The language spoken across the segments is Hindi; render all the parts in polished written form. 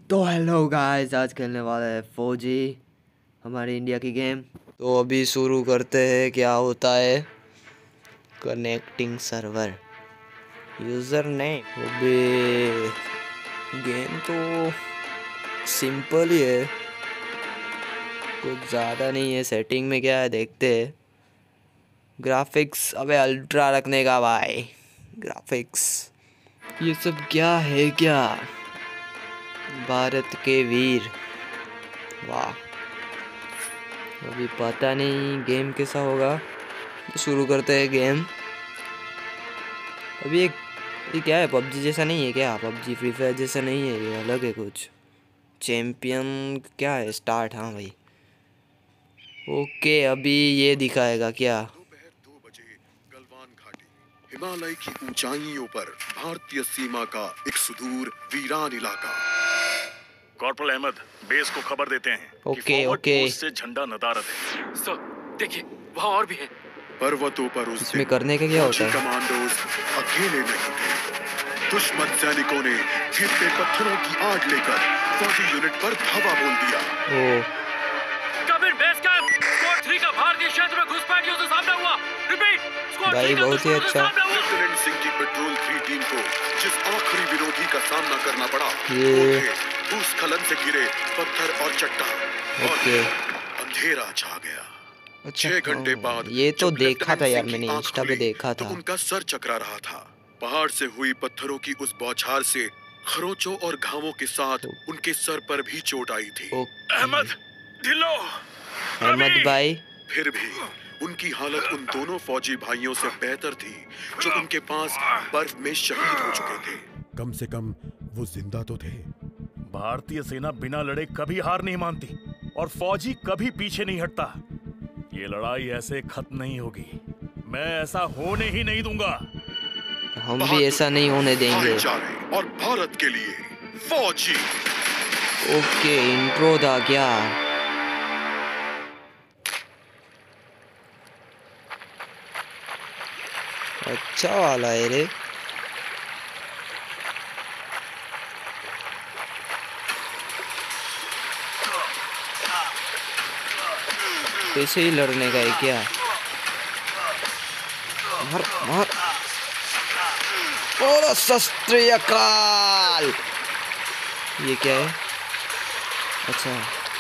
तो हेलो गाइस, आज खेलने वाला है फौजी हमारे इंडिया की गेम। तो अभी शुरू करते हैं। क्या होता है? Connecting server, user name. अबे गेम तो सिंपल ही है, कुछ ज़्यादा नहीं है। सेटिंग में क्या है देखते हैं। ग्राफिक्स अबे अल्ट्रा रखने का भाई। ग्राफिक्स ये सब क्या है? क्या भारत के वीर, वाह। अभी पता नहीं गेम कैसा होगा, तो शुरू करते हैं गेम। अभी ये क्या है? पबजी जैसा नहीं है क्या? पबजी फ्री फायर जैसा नहीं है, ये अलग है कुछ। चैंपियन क्या है? स्टार्ट। हाँ भाई, ओके। अभी ये दिखाएगा क्या? दोपहर 2 बजे गलवान घाटी, हिमालय की ऊंचाइयों पर भारतीय सीमा का एक सुदूर वीरान इलाका। कॉर्पोरल अहमद, बेस को खबर देते हैं कि ओके फॉरवर्ड ओके। पोस्ट से झंडा नदारद है। सर देखिए, वहाँ और भी है। पर्वतों पर उस इसमें दिन करने का क्या होता फौजी है? कमांडोज अकेले नहीं थे। दुश्मन सैनिकों ने गिरते पत्थरों की आग लेकर फौजी यूनिट पर धावा बोल दिया। Oh coming base camp, squad 3 का भारतीय क्षेत्र में घुसपैठियों से सामना हुआ। रिपीट, स्क्वाड भाई 3 का बहुत ही दुश्मनों से अच्छा। सामना हुआ। लेफ्टिनेंट सिंह की पेट्रोल 3 टीम को जिस आखिरी विरोधी का सामना करना पड़ा, ये वो थे भूस्खलन से गिरे पत्थर और चट्टान। और ओके अंधेरा छा गया। अच्छा। 6 घंटे बाद ये तो जब देखा था लेफ्टिनेंट यार, सिंह की मैंने आंख इंस्टा पे खुली, देखा तो था। उनका सर चकरा रहा था। पहाड़ से हुई पत्थरों की उस बौछार से खरोंचों और घावों के साथ उनके सर पर भी चोट आई थी। अहमद, ढिल्लो, अहमद रवि। भाई, फिर भी उनकी हालत उन दोनों फौजी भाइयों से बेहतर थी जो उनके पास बर्फ में शहीद हो चुके थे। कम से कम वो जिंदा तो थे। भारतीय सेना बिना लड़े कभी हार नहीं मानती और फौजी कभी पीछे नहीं हटता। ये लड़ाई ऐसे खत्म नहीं होगी। मैं ऐसा होने ही नहीं दूंगा। हम भी ऐसा नहीं होने देंगे। भाईचारे और भारत के लिए फौजी। ओके, इंट्रो था क्या? अच्छा वाला है रे। ऐसे ही लड़ने का है क्या? मार मार। और शस्त्र काल। ये क्या है? अच्छा,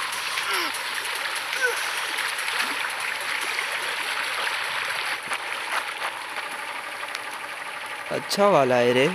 अच्छा वाला है रे।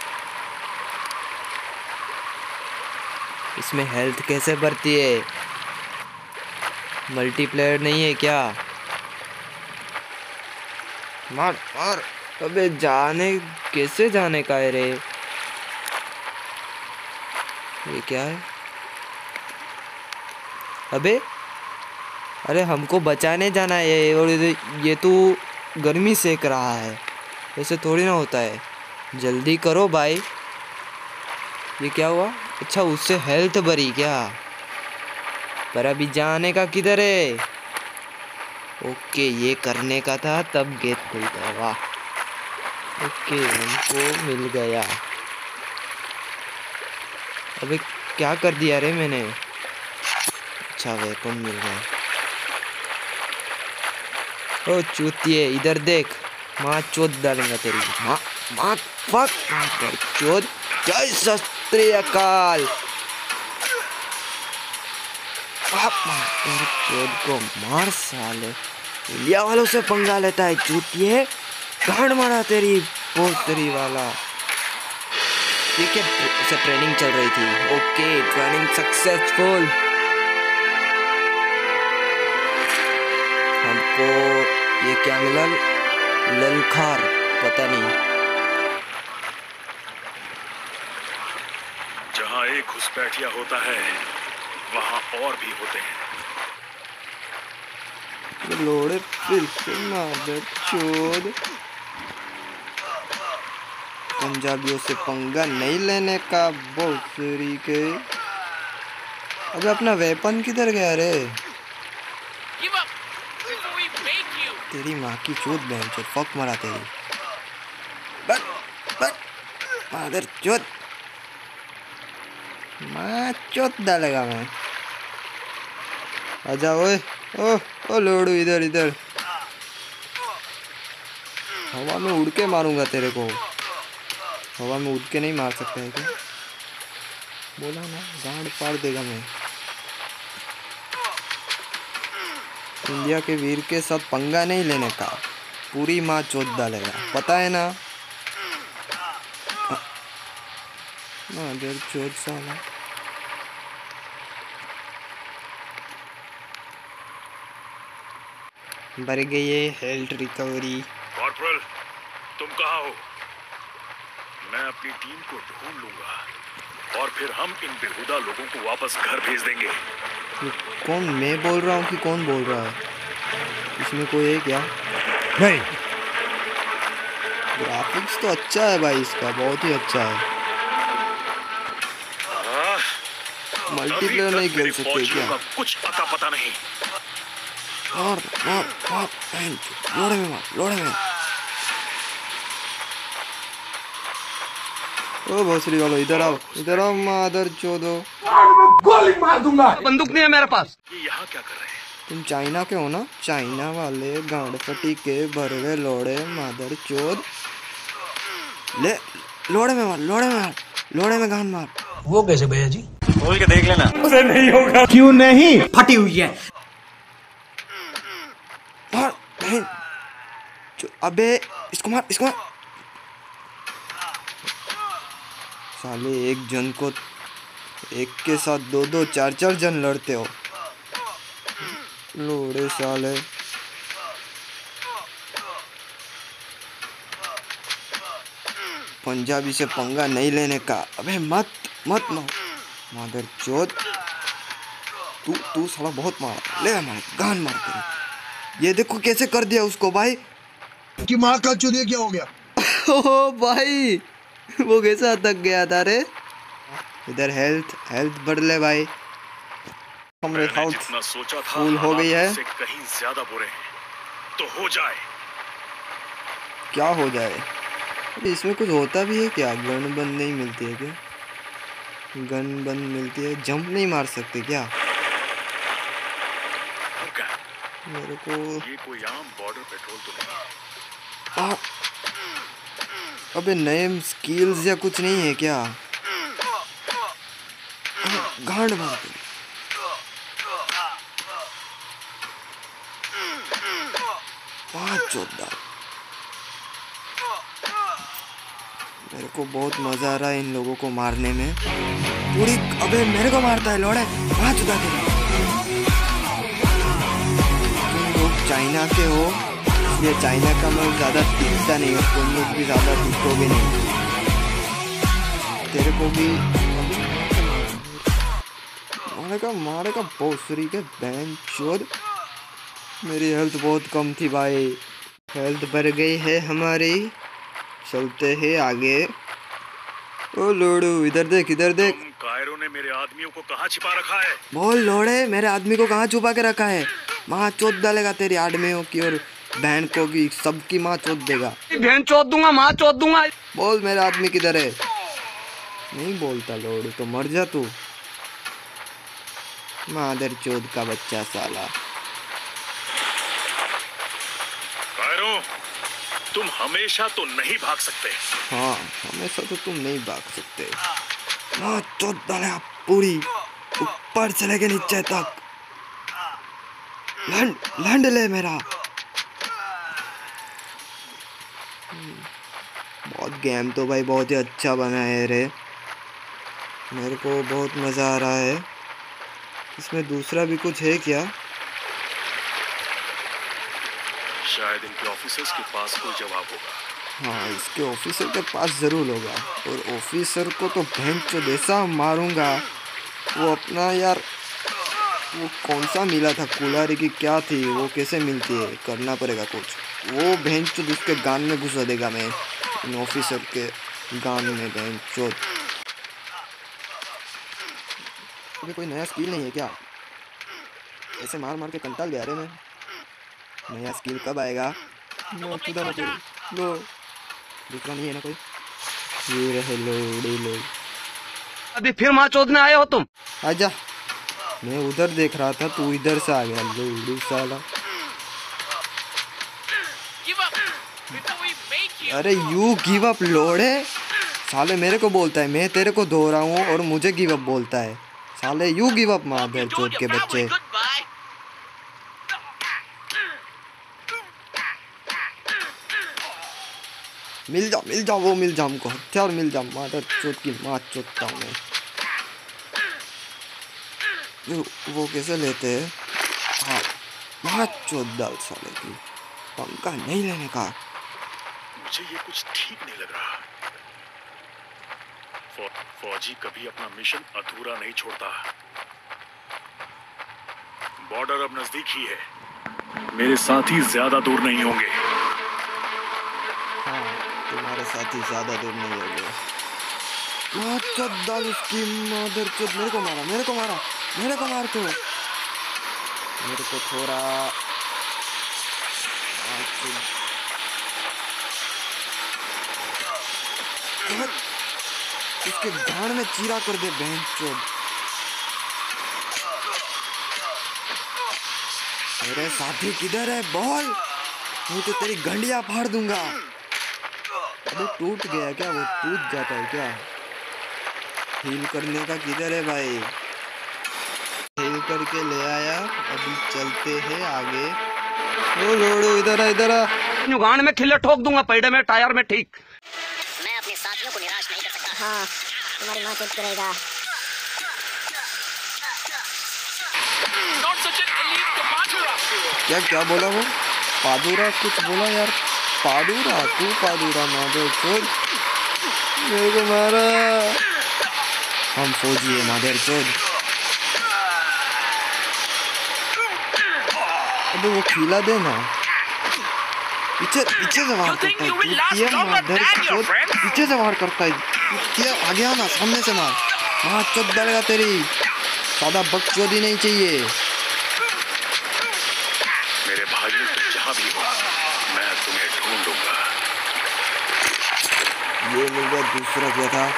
इसमें हेल्थ कैसे बढ़ती है? मल्टीप्लेयर नहीं है क्या? मार मार। अबे जाने, कैसे जाने का है रे? ये क्या है? अबे अरे, हमको बचाने जाना है और ये तो गर्मी सेक रहा है। ऐसे थोड़ी ना होता है। जल्दी करो भाई। ये क्या हुआ? अच्छा, उससे हेल्थ बढ़ी क्या? पर अभी जाने का किधर है? ओके, ये करने का था तब गेट खुलता। वाह, ओके, हमको मिल गया। अबे क्या कर दिया रे मैंने? अच्छा, वेपन मिल गया। ओ चूतिए, इधर देख। माँ चोद डालूंगा तेरी। माँ माँ फक मार चोद। जय शस्त्रीय अकाल। चोद को मार साले। इंडिया वालों से पंगा लेता है चूतिए। गांड मारा तेरी पोस्टरी वाला। ये क्या से ट्रेनिंग चल रही थी? Okay, training successful. हमको ये क्या मिला? ललकार, पता नहीं। जहाँ एक घुसपैठिया होता है, वहाँ और भी होते हैं। लोड़े फिर से मादर चोद। पंजाबियों से पंगा नहीं लेने का भोसड़ी के। अबे अपना वेपन किधर गया रे? तेरी माँ की चोद बहन चोद, फक मरा तेरी। बट मादर चोद। मैं चोट डालेगा मैं। आजा ओए। ओ लोडू इधर इधर। हवा में उड़ के मारूंगा तेरे को। हवा में उड़ के नहीं मार सकता है क्या? बोला ना, गांड फाड़ देगा मैं। इंडिया के वीर के साथ पंगा नहीं लेने का, पूरी माँ चोट डालेगा, पता है ना? चोट साला। बढ़ गई है हेल्थ रिकवरी। कॉर्पोरल, तुम कहाँ हो? मैं अपनी टीम को ढूंढ लूंगा और फिर हम इन बेहुदा लोगों को वापस घर भेज देंगे। कौन, मैं बोल रहा हूँ कि कौन बोल रहा है? इसमें कोई है क्या? नहीं। ग्राफिक्स तो अच्छा है भाई इसका, बहुत ही अच्छा है। मल्टीप्लेयर नहीं खेल सकते क्या? कुछ पता पता नहीं। मार मार मार, लोड़े में मार, लोड़े में। ओ भोसड़ी वालों, इधर आओ मादर चोदो। गोली मार दूंगा। बंदूक नहीं है मेरे पास। ये यहाँ क्या कर रहे हैं? तुम चाइना के हो ना? चाइना वाले गांड फटी के भरवे लोड़े मादर चोद। ले, लोड़े में मार, लोड़े में मार, लोड़े में गांड मार। वो कैसे भैया जी? खोल के देख लेना। उसे नहीं होगा। क्यों नहीं? फटी हुई है। मार बहन। अबे इसको मार, इसको मार। साले एक जन को, एक के साथ दो दो चार चार जन लड़ते हो, लोड़े साले। पंजाबी से पंगा नहीं लेने का। अबे मत मादर चोद। तू साला बहुत मारा। ले मार, गान मार तेरे। ये देखो कैसे कर दिया उसको भाई। कि माँ का चुदिया क्या हो गया? ओ भाई, वो कैसा अटक गया था रे। इधर हेल्थ बढ़ ले भाई। हमरे हेल्थ जितना सोचा था फुल हो गई है। उससे कहीं ज्यादा बुरे हैं। तो हो जाए। क्या हो जाए? इसमें कुछ होता भी है क्या? गन बन नहीं मिलती है क्या? गन बन मिलती है, जंप नहीं मार सकते क्या? मेरे को ये कोई आम बॉर्डर पेट्रोल तो नहीं। अबे नए स्किल्स या कुछ नहीं है क्या? गांड मार दे। मेरे को बहुत मजा आ रहा है इन लोगों को मारने में। पूरी, अबे मेरे को मारता है लोड़े। वहाँ चुदा दे। तुम लोग चाइना के हो, ये चाइना का माल ज्यादा टिकता नहीं है, तुम लोग भी ज्यादा टिकोगे नहीं। तेरे को भी मारेगा भोसड़ी के बहन चोद। मेरी हेल्थ बहुत कम थी भाई, हेल्थ बढ़ गई है हमारी। चलते हैं आगे। ओ लोड़ू इधर देख, इधर देख। कायरों ने मेरे आदमियों को कहाँ छिपा रखा है? बोल लोड़े, मेरे आदमी को कहाँ छुपा के रखा है? माँ चोद डालेगा तेरी आदमियों की और बहन को भी, सबकी माँ चोद देगा। बहन चोद दूंगा, माँ चोद दूंगा। बोल मेरा आदमी किधर है? नहीं बोलता लोड़ू तो मर जा तू, मादर चोद का बच्चा साला। कायरों, तुम हमेशा तो नहीं भाग सकते। हाँ, हमेशा तो तुम नहीं भाग सकते। माँ चोद डालेगा पूरी, ऊपर से लेके नीचे तक। लैंड ले मेरा। बहुत गेम तो भाई बहुत ही अच्छा बना है रे, मेरे को बहुत मज़ा आ रहा है। इसमें दूसरा भी कुछ है क्या? शायद इनके ऑफिसर्स के पास कोई जवाब होगा। हाँ, इसके ऑफिसर के पास ज़रूर होगा। और ऑफिसर को तो भैंस जो जैसा मारूंगा, वो अपना यार, वो कौन सा मिला था, कुलारी की क्या थी, वो कैसे मिलती है, करना पड़ेगा कुछ। वो भैंस जो उसके गान में घुसा देगा मैं, इन ऑफिसर के गान में भैंस चोद। अभी कोई नया स्किल नहीं है क्या? ऐसे मार मार के कंटाल गया रे मैं। नया स्किल कब आएगा? लो दूसरा नहीं है ना कोई? ये रहे लोड़े लोग। अभी फिर माँ चोदने आए हो तुम? आजा, मैं उधर देख रहा था, तू इधर से आ गया। लोड़ू साला। अरे यू गिव अप लोड़े साले, मेरे को बोलता है मैं तेरे को धो रहा हूँ और मुझे गिव अप बोलता है साले। यू गिव अप मादर चोद के बच्चे। मिल जा वो मिल जा हमको, हथियार मिल जा मादर चोद की माँ चोदता हूँ मैं। वो कैसे लेते हैं? हाँ, माँ चोद डाल साले की, पंखा नहीं लेने का। मुझे ये कुछ ठीक नहीं लग रहा। फौजी कभी अपना मिशन अधूरा नहीं छोड़ता। बॉर्डर अब नजदीक ही है, मेरे साथी ज्यादा दूर नहीं होंगे। हाँ, तुम्हारे साथी ज्यादा दूर नहीं होंगे। डाल उसकी मादर चोद। मेरे को मारा, मेरे को मार तो मेरे को थोड़ा इसके गांड में चीरा कर दे बहन चोद। मेरे साथी किधर है बोल, नहीं तो तेरी गंडिया फाड़ दूंगा। अबे टूट गया क्या? वो टूट जाता है क्या? हील करने का किधर है भाई? हील करके ले आया, अभी चलते हैं आगे। ओ लोड़ू इधर आ। गांड में खिल्ले ठोक दूंगा, पैडे में टायर में ठीक। मैं अपने साथियों को निराश नहीं कर सकता। हाँ, तुम्हारी माँ चुप करेगा। क्या बोला वो? पादुरा कुछ बोला यार। पादुरा, तू पादुरा मादर चोद, मेरे को मारा। हम फौजी है मादर चोद। अबे वो खिला देना, पीछे से वार करता है मादर चोद, पीछे से वार करता है। आगे आना, सामने से मार। माँ चोद डालेगा तेरी, सादा बकचोदी नहीं चाहिए। मेरे भाइयों तुम जहाँ भी हो, मैं तुम्हें ढूंढूंगा। ये मिल गया, दूसरा क्या था?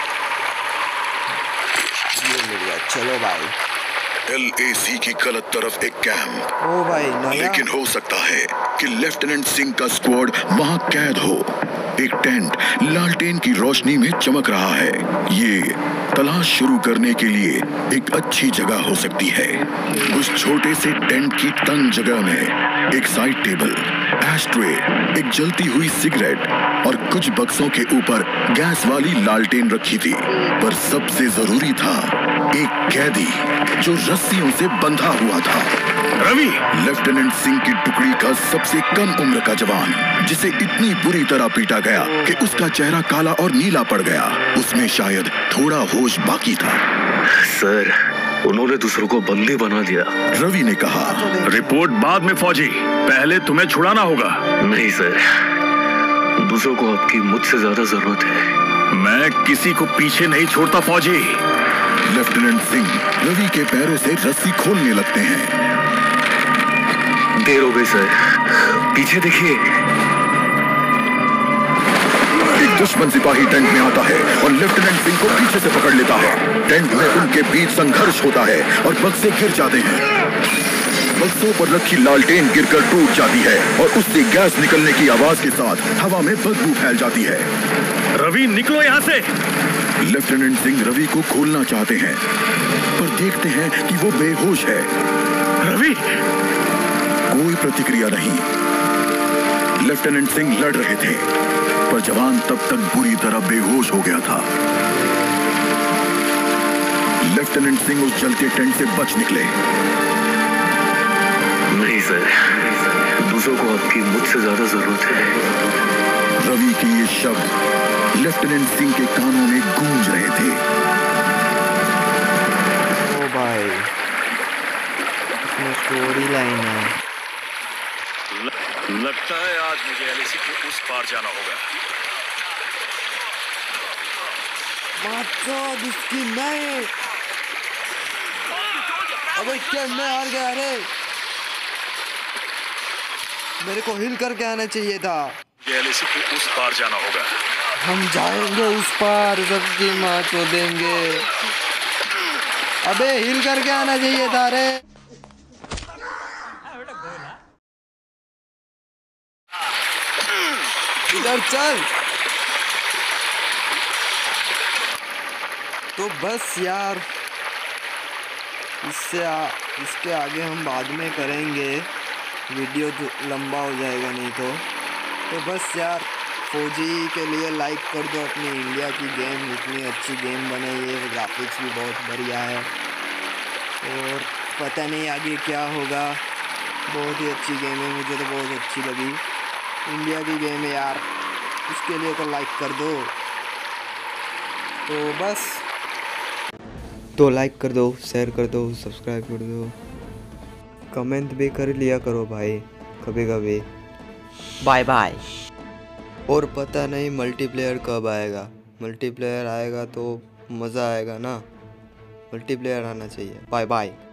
ये मिल गया, चलो भाई। LAC की गलत तरफ एक कैंप। ओ भाई नया। लेकिन हो सकता है कि लेफ्टिनेंट सिंह का स्क्वाड वहां कैद हो। एक टेंट लालटेन की रोशनी में चमक रहा है। ये तलाश शुरू करने के लिए एक अच्छी जगह हो सकती है। उस छोटे से टेंट की तंग जगह में एक साइड टेबल, एशट्रे, एक जलती हुई सिगरेट और कुछ बक्सों के ऊपर गैस वाली लालटेन रखी थी। पर सबसे जरूरी था एक कैदी जो रस्सियों से बंधा हुआ था। रवि, लेफ्टिनेंट सिंह की टुकड़ी का सबसे कम उम्र का जवान, जिसे इतनी बुरी तरह पीटा गया कि उसका चेहरा काला और नीला पड़ गया। उसमें शायद थोड़ा होश बाकी था। सर, उन्होंने दूसरों को बंदी बना दिया। रवि ने कहा, रिपोर्ट बाद में फौजी, पहले तुम्हें छुड़ाना होगा। नहीं सर, दूसरों को आपकी मुझसे ज्यादा जरूरत है। मैं किसी को पीछे नहीं छोड़ता फौजी। लेफ्टिनेंट सिंह रवि के पैरों से रस्सी खोलने लगते हैं। देर हो गई सर, पीछे देखिए। एक दुश्मन सिपाही टेंट में आता है और लेफ्टिनेंट सिंह को पीछे से पकड़ लेता है। टेंट में उनके बीच संघर्ष होता है और बक्से गिर जाते हैं। बक्सों पर रखी लालटेन गिरकर टूट जाती है और उससे गैस निकलने की आवाज के साथ हवा में बदबू फैल जाती है। रवि, निकलो यहाँ से। लेफ्टिनेंट सिंह रवि को खोलना चाहते हैं, पर देखते हैं कि वो बेहोश है। रवि, कोई प्रतिक्रिया नहीं। लेफ्टिनेंट सिंह लड़ रहे थे, पर जवान तब तक बुरी तरह बेहोश हो गया था। लेफ्टिनेंट सिंह उस जलते टेंट से बच निकले। नहीं सर, दूसरों को आपकी मुझसे ज्यादा जरूरत है। रवि के ये शब्द लेफ्टिनेंट सिंह के कानों में गूंज रहे थे। ओ भाई, इसमें स्टोरी लाइन है। लगता है आज मुझे LAC के उस पार जाना होगा। माचो इसकी नहीं। अबे क्या, मैं हार गया रे। मेरे को हिल करके आना चाहिए था। LAC के उस पार जाना होगा। हम जाएंगे उस पार, सबकी माँ चोदेंगे। अबे हिल करके आना चाहिए था रे। इधर चल। तो बस यार, इसके आगे हम बाद में करेंगे, वीडियो लंबा हो जाएगा नहीं तो बस यार, फौजी के लिए लाइक कर दो। अपनी इंडिया की गेम इतनी अच्छी गेम बनाई है, ग्राफिक्स भी बहुत बढ़िया है और पता नहीं आगे क्या होगा। बहुत ही अच्छी गेम है, मुझे तो बहुत अच्छी लगी। इंडिया की गेम है यार, इसके लिए तो लाइक कर दो। तो बस, तो लाइक कर दो, शेयर कर दो, सब्सक्राइब कर दो, कमेंट भी कर लिया करो भाई कभी कभी। Bye bye. और पता नहीं मल्टीप्लेयर कब आएगा। मल्टीप्लेयर आएगा तो मज़ा आएगा ना, मल्टीप्लेयर आना चाहिए। Bye bye.